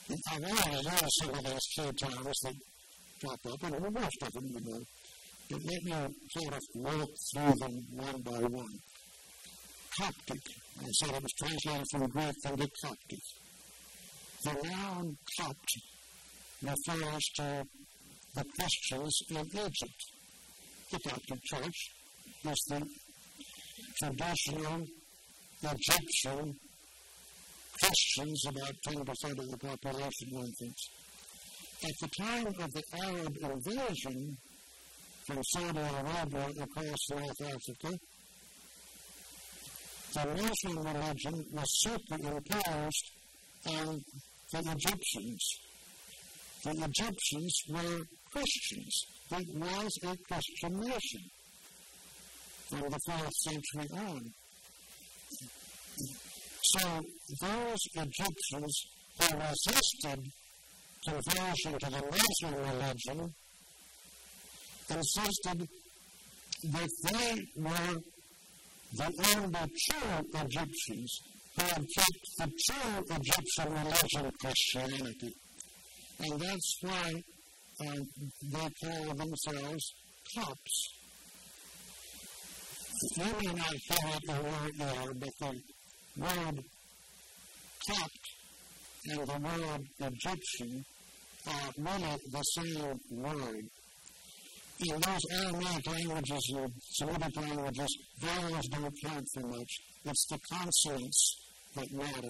I've already used some of these key terms that pop up, and most of them you know. But let me sort of walk through them one by one. Coptic. I said it was translated from Greek into Coptic. The noun Copt refers to the Christians in Egypt. The Coptic Church is the traditional Egyptian Christians, about 10% of the population, one thinks. At the time of the Arab invasion from Saudi Arabia across North Africa, the Muslim religion was superimposed on the Egyptians. The Egyptians were Christians. It was a Christian nation from the 4th century on. So those Egyptians who resisted conversion to the Muslim religion insisted that they were the only true Egyptians who had kept the true Egyptian religion, Christianity. And that's why they call themselves Copts. You may not hear it in your ear, but the word Copt and the word Egyptian are really the same word. In those Aramaic languages and Semitic languages, vowels don't count for much. It's the consonants that matter.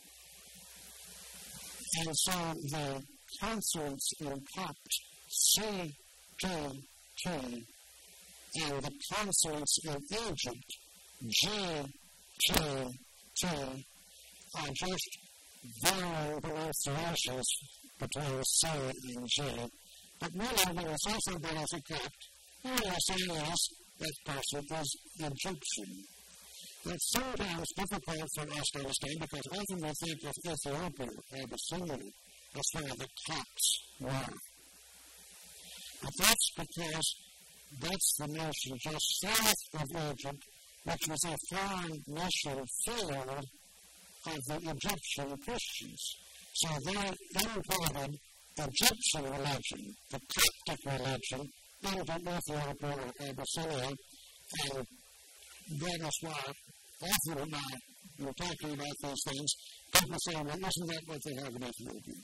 And so the consonants in Copt, C, T, T, and the consonants in Egypt, G, T, T, are just varying pronunciations between C and G. But really, when you say something as a Copt, all you're saying is that person is Egyptian. It's sometimes difficult for us to understand because often we think of Ethiopia, Abyssinia, as where the Copts were. But that's because that's the nation just south of Egypt, which was a foreign mission field of the Egyptian Christians. So they imported Egyptian religion, the Coptic religion, into Ethiopia or Abyssinia, and that is why often when I'm talking about these things, people say, well, isn't that what they have in Ethiopia?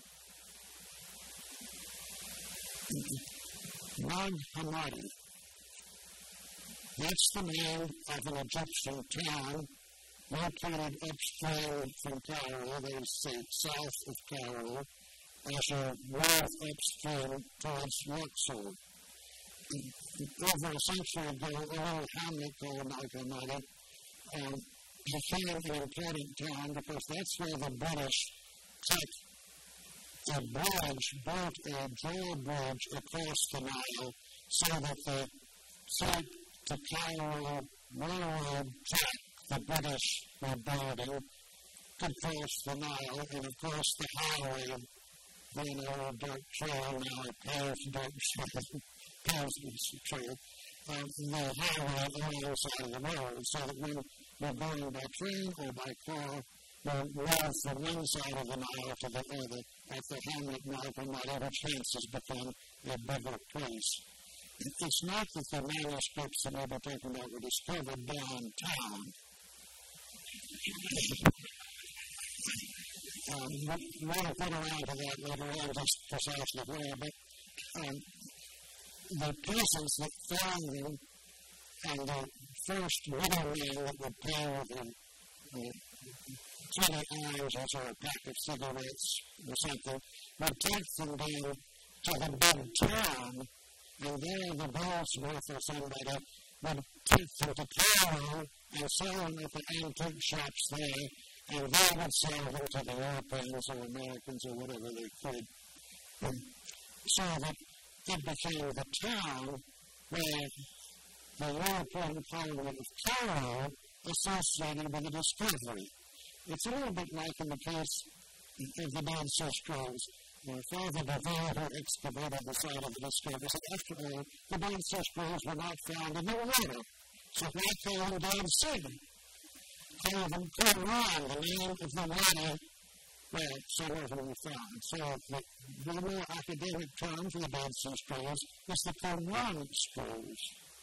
Nag Hammadi. That's the name of an Egyptian town located upstream from Cairo, they say south of Cairo, as you move upstream towards Luxor. Over a century ago, a little hamlet called Nag Hammadi became an important town because that's where the British took a bridge, built a drawbridge across the Nile so that the Cape to Cairo railroad track the British were building could cross the Nile, and of course the highway, then an old dirt trail, now a paved dirt trail, the highway alongside the road, so that when you're going by train or by car, you move from one side of the Nile to the other at the hamlet Nag Hammadi, which hence has become a bigger place. It's not that the manuscripts that we'll be talking about were discovered downtown. We want to get around to that later on, just precisely where, but the peasants that found them and the first middlemen that would pay with 20 oranges or a pack of cigarettes or something would take them down to the big town, and there the goldsmith or somebody would take them to Cairo and sell them at the antique shops there, and they would sell them to the Europeans or Americans or whatever they could. So that it became the town where the European Parliament of Cairo associated with the discovery. It's a little bit like in the case of the Dead Sea Scrolls. Father Deval, who excavated the site of the discovery, said, after all, the Dead Sea Scrolls were not found in the water. So why call them Dead Sea? Call them Qumran, the name of the water Well, so what have we found? So the more academic term for the Dead Sea Scrolls is the Claremont scrolls,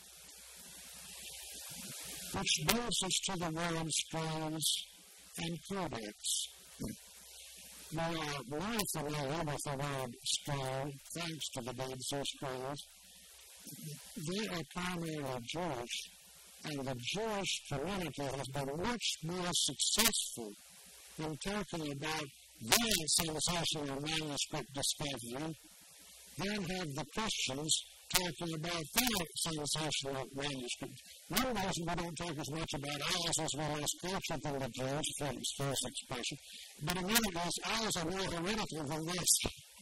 which brings us to the word scrolls and codex. We are more familiar with the word scroll, thanks to the Dead Sea Scrolls. They are primarily Jewish, and the Jewish community has been much more successful in talking about their sensational manuscript discovery than have the Christians talking about their sensational manuscript. One reason we don't talk as much about ours is we're less cultured than the Jews, for this expression, but in any case, ours are more heretical than this.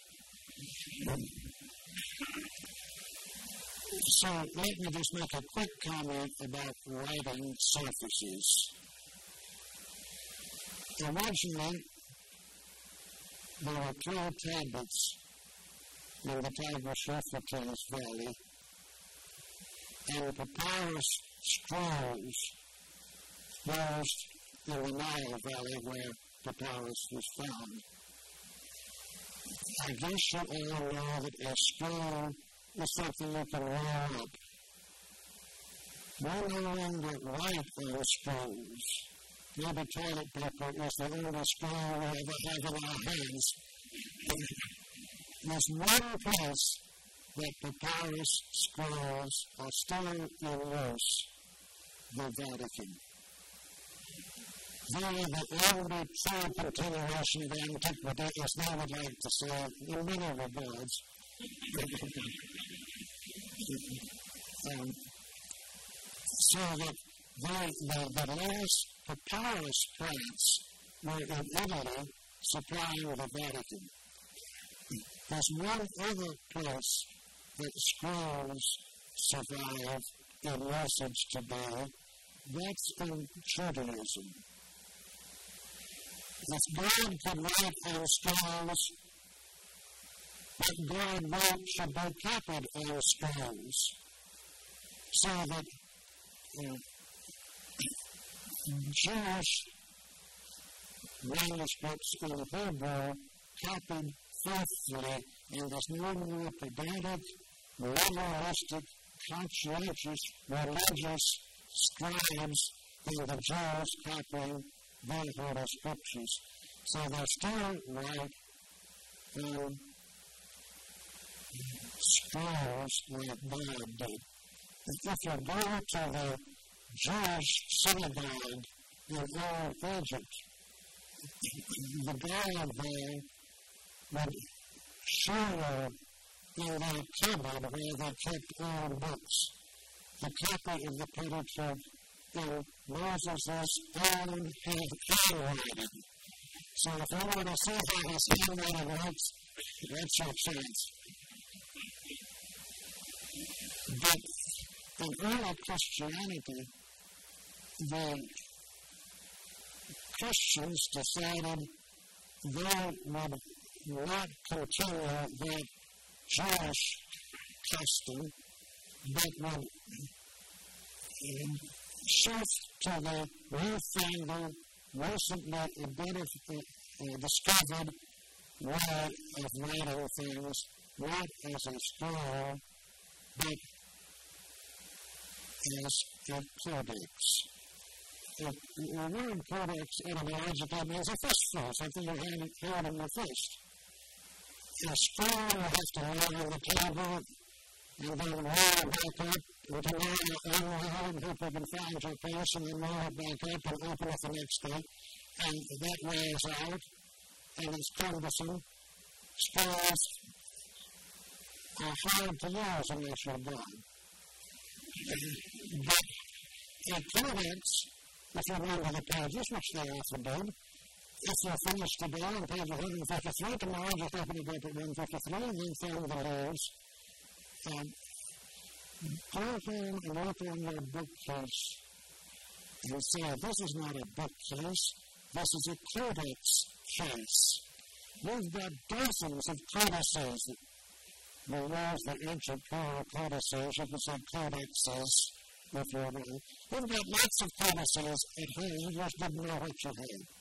So let me just make a quick comment about writing surfaces. Originally, there were 12 tablets in the Tigris-Euphrates Valley, and papyrus scrolls used in the Nile Valley where papyrus was found. I guess you all know that a scroll is something you can roll up. We no longer write on scrolls. Maybe toilet paper is the only scroll we ever have in our hands. There's one place that papyrus scrolls are still in use, the Vatican. They are the only true continuation of antiquity, as they would like to say, in many regards. So that the last papyrus plants were in Italy supplying the Vatican. There's one other place that scrolls survive in usage today. That's in Judaism. If God could write on scrolls, what God wrote should be copied on scrolls, so that Jewish manuscripts in Hebrew copied faithfully, and there's no more pedantic, legalistic, conscientious, religious scribes than the Jews copying their Holy Scriptures. So they still write scrolls like God did. If you go to the Jewish synagogue in old Egypt, the guy there would show you in their cupboard where they kept old books the copy of the Pentateuch in Moses' own handwriting. So if you want to see how his handwriting looks, that's your chance. But in early Christianity, the Christians decided they would not continue their Jewish custom, but would shift to the newfangled, recently discovered way of writing things, not as a scroll, but as a codex. The word codex etymologically means a fistful, something you held in your fist. A scroll you have to lay on the table and then roll it back up until all people can find your place, and then roll it back up and open it the next day. And that wears out, and it's cumbersome. Scrolls are hard to use unless you're gone. But a codex, if you remember the pages, which they often did, if you're finished today on page 153, tomorrow just open it up at 153 and then find the leaves. Go home and open your bookcase and say, this is not a bookcase, this is a codex case. You've got dozens of codices. We use the ancient plural codices, you can say codexes if you will. You've got lots of codices at home, you just didn't know what you had.